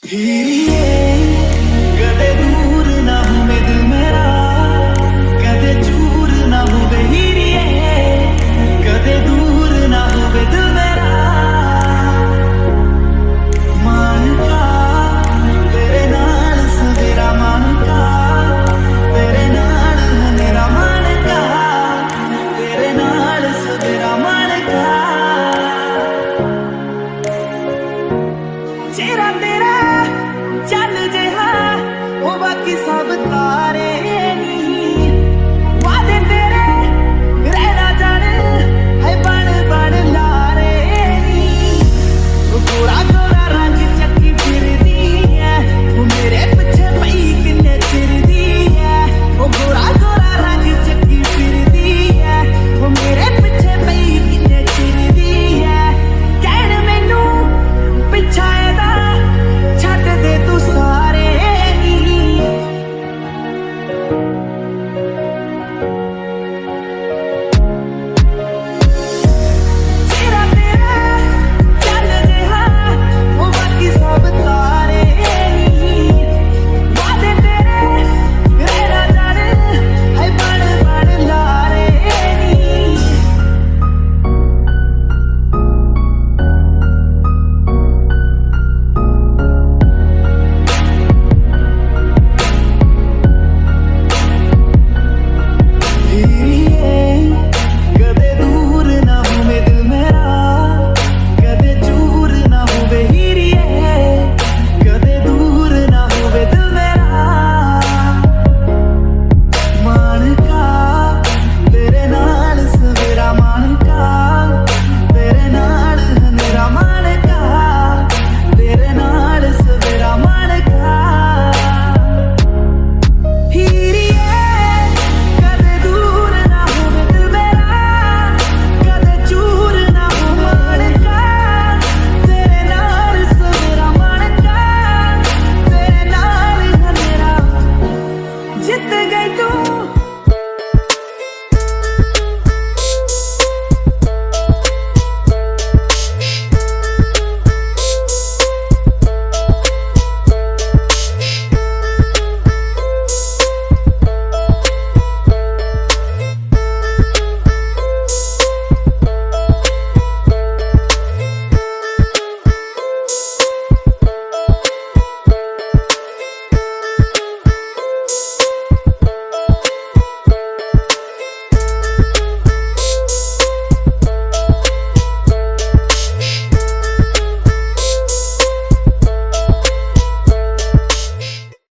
हीरिए कदे दूर ना होवे दिल मेरा, कदे चूर ना होवे हीरिए, कदे दूर ना होवे दिल मेरा। मानका तेरे नाल सवेरा, मानका तेरे नाल है मेरा, मानका तेरे नाल सवेरा, मानका चेहरा तेरा चल जिहा ओ बाकी सब तारे